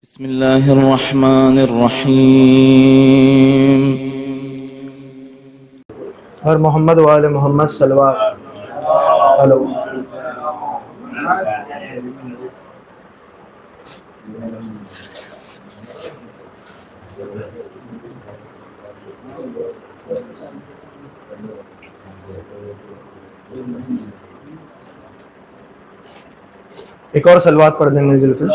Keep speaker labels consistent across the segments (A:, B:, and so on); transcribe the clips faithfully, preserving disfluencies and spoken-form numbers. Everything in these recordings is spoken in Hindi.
A: बिस्मिल्लाहिर्रहमानिर्रहीम।
B: और मोहम्मद वाले मोहम्मद सल्लल्लाहु अलैहि एक और सलवात पढ़ दें मिलजुल कर।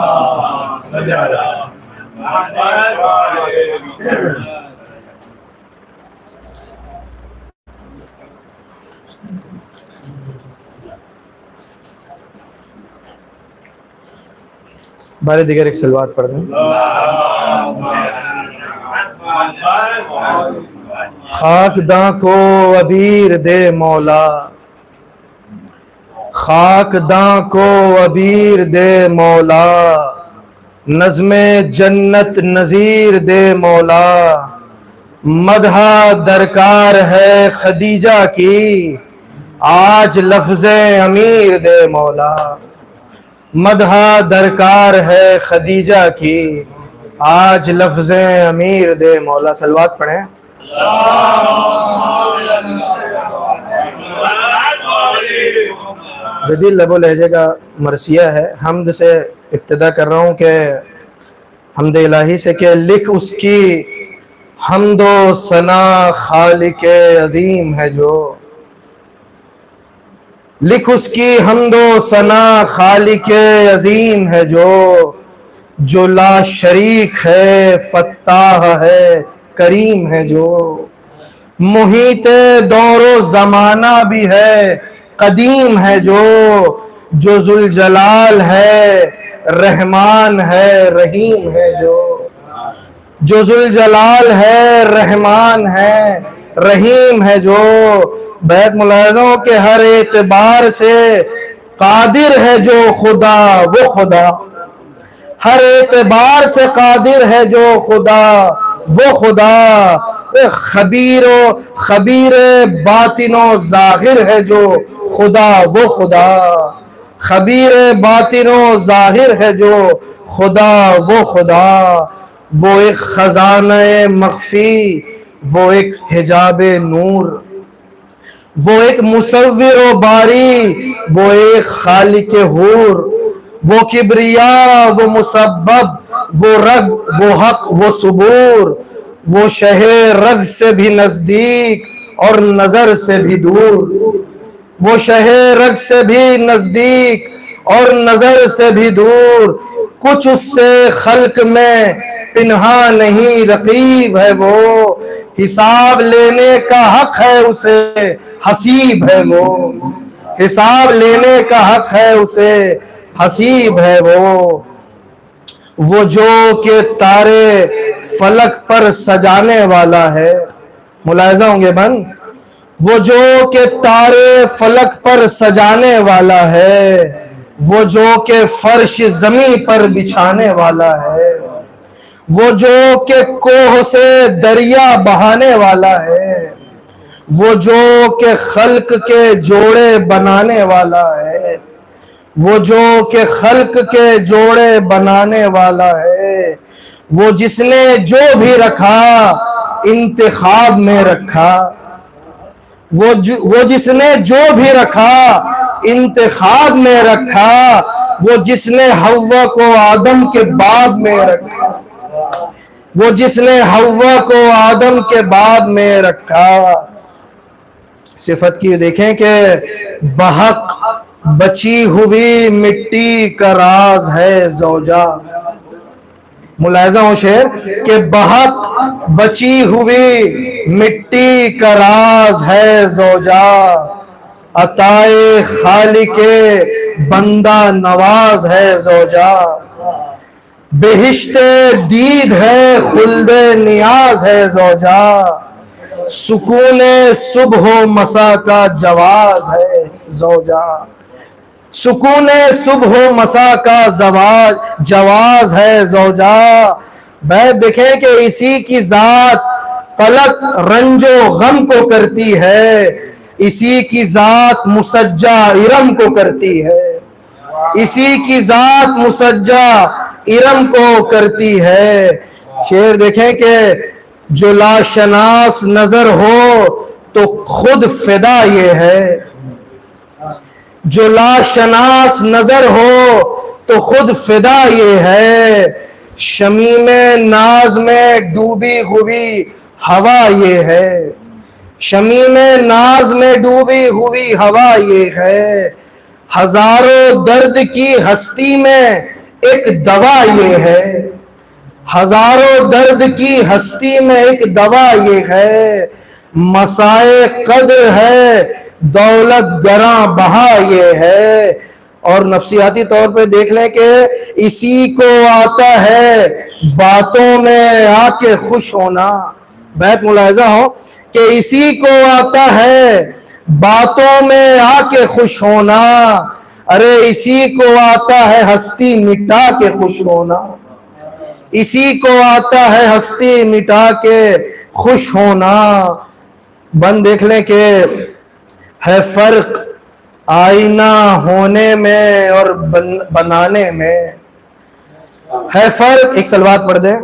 B: बारे दिगर एक सलवात पढ़ दें। खाकदा को अबीर दे मौला, खाकदा को अबीर दे मौला, नज़्मे जन्नत नज़ीर दे मौला। मदहा दरकार है खदीजा की, आज लफ्ज़े अमीर दे मौला। मदहा दरकार है खदीजा की, आज लफ्ज़े अमीर दे मौला। सलवात पढ़ें। जदीद लबो लहजे का मरसिया है। हमद से इब्तिदा कर रहा हूँ कि हमद इलाही से कि लिख उसकी हमदो सना खालिके अजीम है जो, लिख उसकी हमदो सना खालिके अजीम है जो, जो ला शरीक है फत्ताह है करीम है जो। मुहीते दौरो ज़माना भी है कदीम है जो, जो जुल जलाल है रहमान है रहीम है जो। जो जुल जलाल है रहमान है रहीम है जो। बैत मुलाज़ों के हर एतबार से कादिर है जो खुदा वो खुदा, हर एतबार से कादिर है जो खुदा वो खुदा। खबीरो खबीर बातिनो ज़ाहिर है जो खुदा वो खुदा, खबीर बातिनो ज़ाहिर है जो खुदा वो खुदा। वो एक खजाने मख्फी, वो एक हिजाबे नूर, वो एक मुसव्विर व बारी, वो एक खालिक हूर। वो किब्रिया वो मुसब्बब, वो रग वो हक वो सुबूर। वो शहे रग से भी नजदीक और नजर से भी दूर, वो शहे रग से भी नजदीक और नजर से भी दूर। कुछ उससे खल्क में पिन्हा नहीं रकीब है वो, हिसाब लेने का हक है उसे हसीब है वो, हिसाब लेने का हक है उसे हसीब है वो। वो जो के तारे फलक पर सजाने वाला है, मुलाहिज़ा होंगे बंद। वो जो के तारे फलक पर सजाने वाला है, वो जो के फर्श जमी पर बिछाने वाला है, वो जो के कोह से दरिया बहाने वाला है, वो जो के खल्क के जोड़े बनाने वाला है, वो जो के खल्क के जोड़े बनाने वाला है। वो जिसने जो भी रखा इंतखाब में रखा, वो वो जिसने जो भी रखा इंतखाब में रखा। वो जिसने हव्वा को आदम के बाद में रखा, वो जिसने हव्वा को आदम के बाद में रखा। सिफत की देखें कि बहक बची हुई मिट्टी का राज है ज़ौजा। मुलाहिज़ा हो शेर के बहक बची हुई मिट्टी का राज है ज़ौजा। अताए खालिके बंदा नवाज है ज़ौजा। बेहिश्ते दीद है खुल्दे नियाज है ज़ौजा। सुकूने सुबह मसा का जवाज है ज़ौजा। सुकूने सुबह मसा का जवाज जवाज है ज़ौजा। बैत देखें कि इसी की जात पलक रंजो गम को करती है, इसी की जात मुसज्जा इरम को करती है, इसी की जात मुसज्जा इरम को करती है। शेर देखें कि जो लाशनास नजर हो तो खुद फिदा ये है, जो लाशनास नजर हो तो खुद फिदा ये है, शमीम नाज में डूबी हुई हवा ये है, शमीम नाज में डूबी हुई हवा ये है, हजारों दर्द की हस्ती में एक दवा ये है, हजारों दर्द की हस्ती में एक दवा ये है, मसाए कद्र है दौलत गरा बहा ये है। और नफसियाती तौर पे देख लें कि इसी को आता है बातों में आके खुश होना। बैत मुलाहिजा हो कि इसी को आता है बातों में आके खुश होना, अरे इसी को आता है हस्ती मिटा के खुश होना, इसी को आता है हस्ती मिटा के खुश होना। बन देख लें कि है फर्क आईना होने में और बन, बनाने में, है फर्क। एक सलवात पढ़ दें।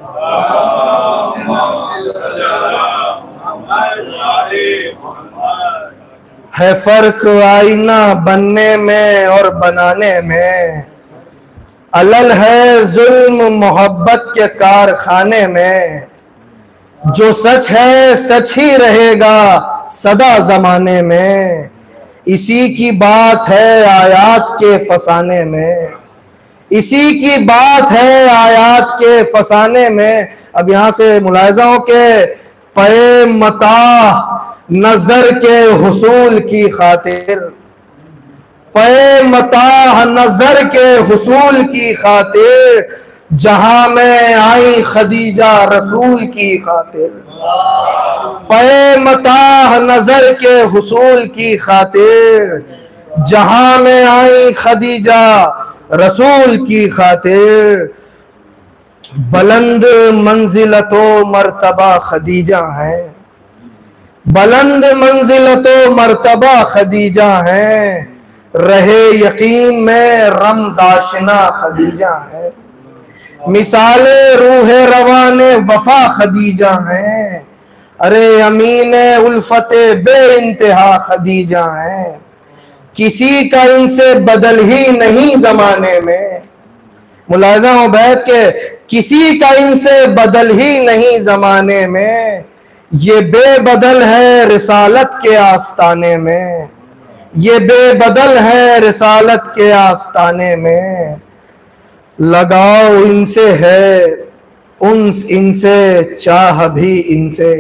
B: है फर्क आईना बनने में और बनाने में, अलल है जुल्म मोहब्बत के कारखाने में, जो सच है सच ही रहेगा सदा जमाने में, इसी की बात है आयात के फसाने में, इसी की बात है आयात के फसाने में। अब यहां से मुलाहिजा हो के पे मता नजर के हुसूल की खातिर, पे मता नजर के हुसूल की खातिर, जहां में आई खदीजा रसूल की खातिर, पे मता नजर के हुसूल की खातिर, जहां में आई खदीजा रसूल की खातिर। बुलंद मंजिलतो मर्तबा खदीजा है, बुलंद मंजिलतो मर्तबा खदीजा है, रहे यकीन में रमज़ाशना खदीजा है, मिसाले रूहे रवाने वफा खदीजा है, अरे अमीन उल्फते बे इंतहा खदीजा है, किसी का इनसे बदल ही नहीं जमाने में। मुलाजा हो बैठ के किसी का इनसे बदल ही नहीं जमाने में, ये बेबदल है रिसालत के आस्ताने में, ये बेबदल है रिसालत के आस्ताने में। लगाओ इनसे है उन्स इनसे चाह भी इनसे,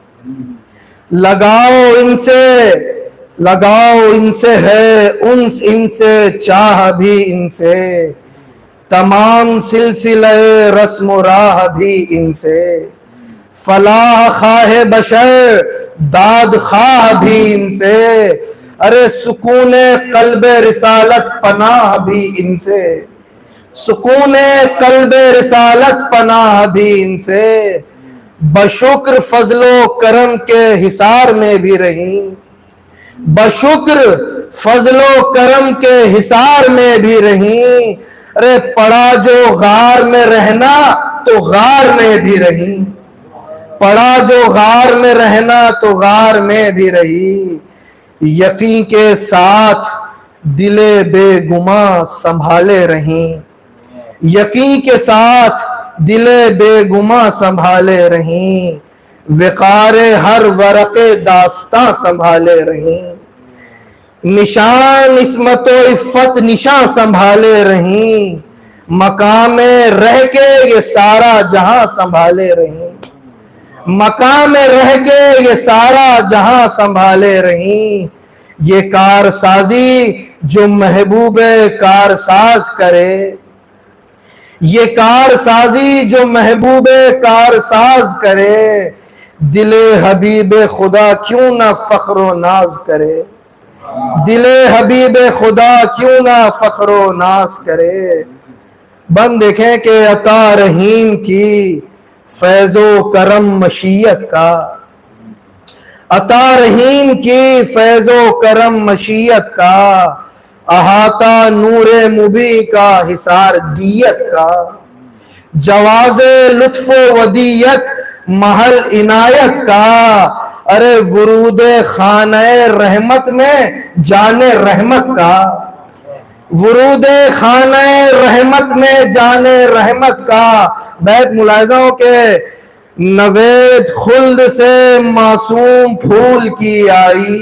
B: लगाओ इनसे लगाओ इनसे है उन्स इनसे चाह भी इनसे, तमाम सिलसिले रस्म राह भी इनसे, फलाह खाहे बशर दाद खाह भी इनसे, अरे सुकून कल्बे रिसालत पनाह भी इनसे, सुकून कल्बे रिसालत पनाह भी इनसे, बशुक्र फजलो करम के हिसार में भी रही, बशुक्र फजलो करम के हिसार में भी रही, अरे पड़ा जो गार में रहना तो गार में भी रही, पड़ा जो गार में रहना तो गार में भी रही, यकीन के साथ दिले बेगुमा संभाले रही, यकीन के साथ दिले बेगुमा संभाले रही, विकारे हर वरक़े दास्तां संभाले रही, निशान इस्मतो इफ़्फ़त निशान संभाले रही, मकामे रह के ये सारा जहां संभाले रही, मकामे रह के ये सारा जहां संभाले रही। ये कारसाजी जो महबूबे कारसाज करे, ये कारसाजी जो महबूबे कारसाज करे, दिले हबीबे खुदा क्यों ना फख्रो नाज करे, दिले हबीबे खुदा क्यों ना फख्रो नाज करे। बन देखें कि अता रहीम की फैज़ो करम मशीयत का, अता रहीम की फैज़ो करम मशीयत का, अहाता नूरे मुबी का हिसार दियत का, जवाज़े लुत्फ वदीयत महल इनायत का। अरे वुरूदे खाने रहमत में जाने रहमत का, वुरूदे खाने रहमत में जाने रहमत का। बैत मुलाज़ों के नवेद खुल्द से मासूम फूल की आई,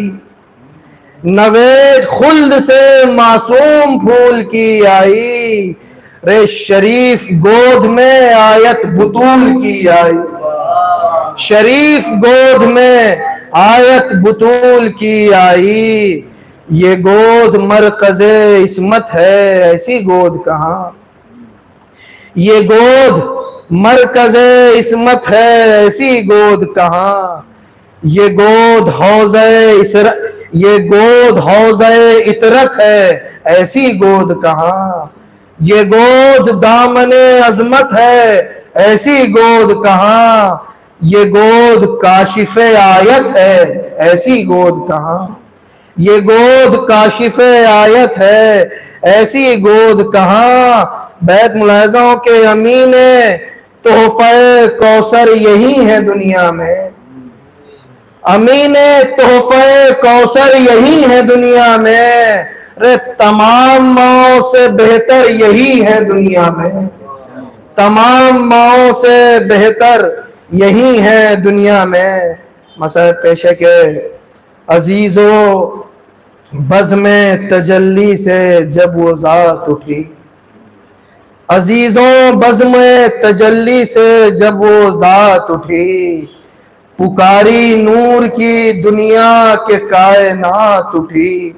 B: नवेद खुल्द से मासूम फूल की आई। रे शरीफ गोद में आयत बुतूल की आई, शरीफ गोद में आयत बुतूल की आई। ये गोद मरकज़े इस्मत है, ऐसी गोद कहाँ। ये गोद मरकज़े इस्मत है, ऐसी गोद कहाँ। ये गोद हौज़े इसर ये गोद हौज़े इतरत है, ऐसी गोद कहाँ। ये गोद दामने अज़मत है, ऐसी गोद कहाँ। ये गोद काशिफ़े आयत है, ऐसी गोद कहाँ। ये गोद काशिफ़े आयत है, ऐसी गोद कहाँ। बैत मुलाज़ों के अमीने तोहफ़े कौसर यही है दुनिया में, अमीने तोहफ़े कौसर यही है दुनिया में। रे तमाम माओं से बेहतर यही है दुनिया में, तमाम माओं से बेहतर यही है दुनिया में। मसले पेशे के अजीजों, बज़्म तजल्ली से जब वो ज़ात उठी, अजीजों बज़्म तजल्ली से जब वो ज़ात उठी। पुकारी नूर की दुनिया के कायनात उठी,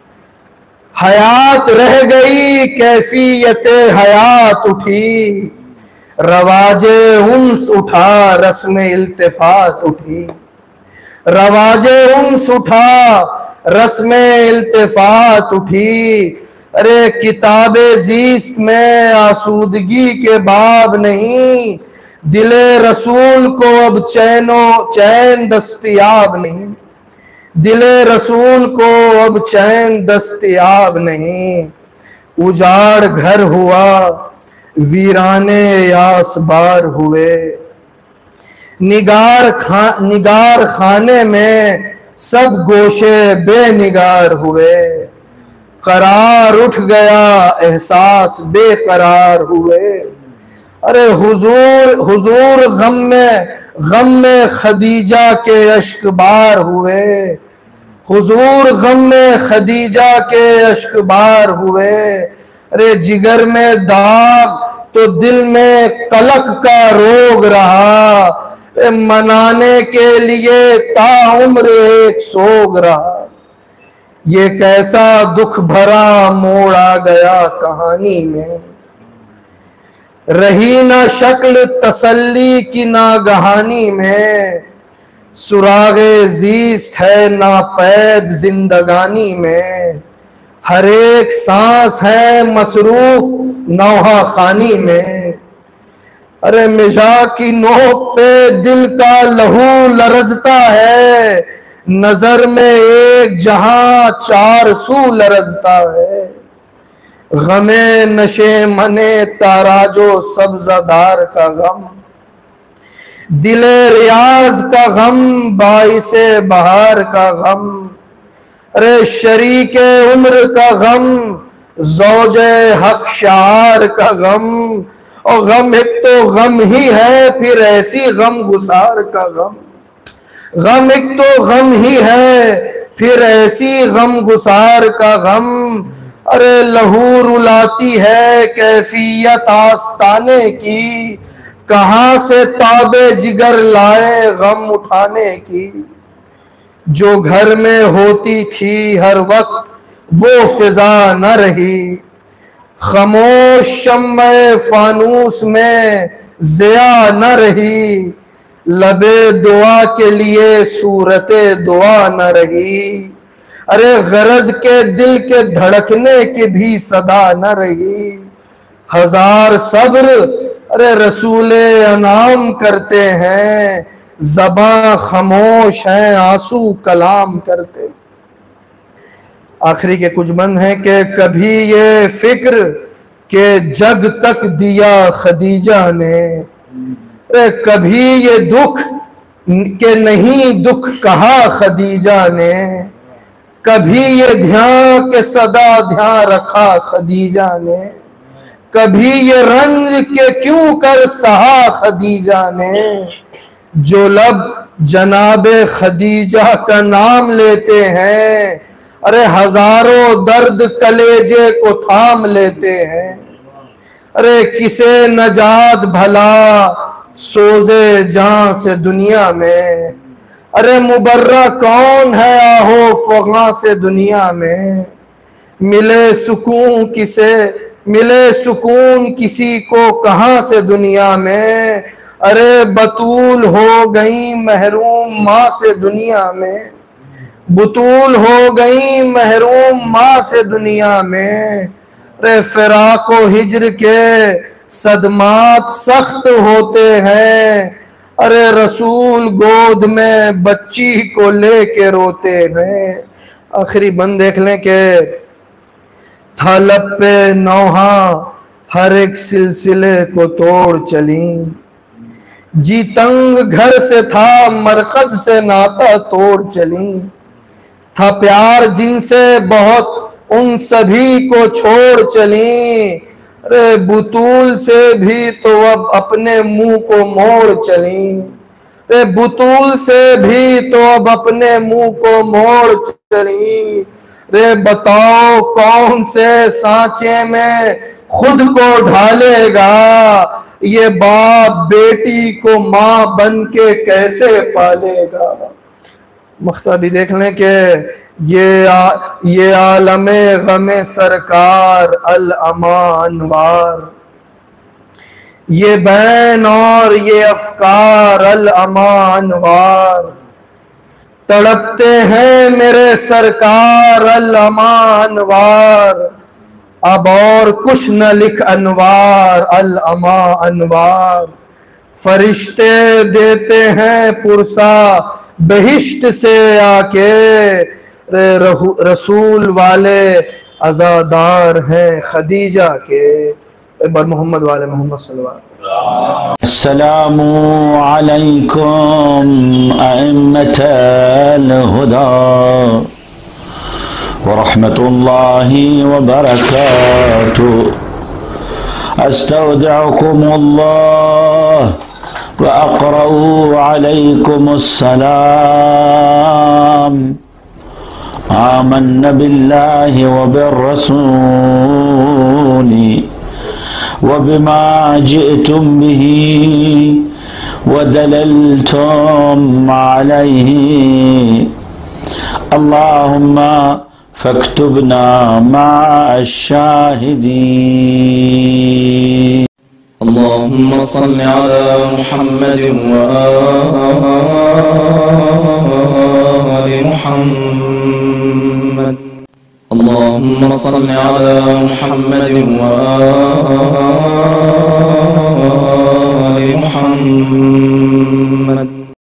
B: हयात रह गई कैफियत हयात उठी। रवाजे उन्स उठा रस्म इल्तिफात उठी, रवाजे उन्स उठा रस्म इल्तिफात उठी। अरे किताबे ज़ीस्त में आसूदगी के बाब नहीं, दिले रसूल को अब चैनो चैन दस्तयाब नहीं, दिले रसूल को अब चैन दस्तयाब नहीं। उजाड़ घर हुआ वीराने यासबार हुए, निगार खा निगार खाने में सब गोशे बेनिगार हुए। करार उठ गया एहसास बेकरार हुए। अरे हुजूर हुजूर गम में गम में खदीजा के अश्क बार हुए, हुजूर गम में खदीजा के अश्क बार हुए। अरे जिगर में दाग तो दिल में कलक का रोग रहा, अरे मनाने के लिए ताउम्र एक सोग रहा। ये कैसा दुख भरा मोड़ आ गया कहानी में, रही ना शक्ल तसल्ली की नागहानी में। सुरागे ज़ीस्त है ना पैद जिंदगानी में, हर एक सांस है मसरूफ नौहा खानी में। अरे मिजा की नोक पे दिल का लहू लरजता है, नजर में एक जहां चार सू लरजता है। गमे नशे मने ताराजो सब्ज़ादार का गम, दिले रियाज का गम बाइसे बहार का गम। अरे शरीके उम्र का गम, ज़ौजे हक शार का गम। और गम एक तो गम ही है, फिर ऐसी गम गुसार का गम। गम एक तो गम ही है, फिर ऐसी गम गुसार का गम। अरे लहू रुलाती है कैफियत आस्ताने की, कहां से ताबे जिगर लाए गम उठाने की। जो घर में होती थी हर वक्त वो फिजा न रही, खामोश शम्मे फानूस में ज़िया न रही। लबे दुआ के लिए सूरते दुआ न रही, अरे गरज के दिल के धड़कने की भी सदा न रही। हजार सब्र अरे रसूले अनाम करते हैं, ज़बां खामोश हैं आंसू कलाम करते। आखिरी के कुछ बंद हैं कि कभी ये फिक्र के जग तक दिया खदीजा ने, अरे कभी ये दुख के नहीं दुख कहा खदीजा ने, कभी ये ध्यान के सदा ध्यान रखा खदीजा ने, कभी ये रंज के क्यों कर सहा खदीजा ने। जो लब जनाबे खदीजा का नाम लेते हैं, अरे हजारों दर्द कलेजे को थाम लेते हैं। अरे किसे नजात भला सोजे जहां से दुनिया में, अरे मुबर्रा कौन है आहो फगा से दुनिया में। मिले सुकून किसे मिले सुकून किसी को कहां से दुनिया में, अरे बतूल हो गई महरूम माँ से दुनिया में, बतूल हो गई महरूम माँ से दुनिया में। अरे फिराको हिज्र के सदमात सख्त होते हैं, अरे रसूल गोद में बच्ची को लेके रोते हैं। आखिरी बंद देख लें कि था लब पे नौहा हर एक सिलसिले को तोड़ चली, जी तंग घर से था मरकज से नाता तोड़ चली। था प्यार जिनसे बहुत उन सभी को छोड़ चली, अरे बुतूल से भी तो अब अपने मुंह को मोड़ चली। अरे बुतूल से भी तो अब अपने मुंह को मोड़ चली। रे बताओ कौन से सांचे में खुद को ढालेगा, ये बाप बेटी को माँ बन के कैसे पालेगा। मख्ता भी देख लें कि ये आ, ये आलमे गमे सरकार अल अमानवार, ये बैन और ये अफकार अल अमानवार, तड़पते हैं मेरे सरकार अल अमानवार। अब और कुछ न लिख अनवार अल अमा अनवार, फरिश्ते देते हैं पुरसा बहिश्त से आके, रसूल वाले अज़ादार हैं खदीजा के। एक बार मोहम्मद वाले मोहम्मद सल्लल्लाहु अलैहि वसल्लम।
A: अस्सलामु अलैकुम अइम्मतल हुदा व रहमतुल्लाहि व बरकातुहू। अस्तौदिउकुमुल्लाह व अक़रउ अलैकुमुस्सलाम। आमन्ना बिल्लाहि व बिर्रसूली व बिमा जिअतुम बिही व दललतुम अलैहि। अल्लाहुम्मा फक्तुबना मअश-शाहिदीन।
C: अल्लाहुम्मा सल्लि अला मुहम्मद व आलि मुहम्मद। अल्लाहुम्मा सल्लि अला मुहम्मद व आलि मुहम्मद।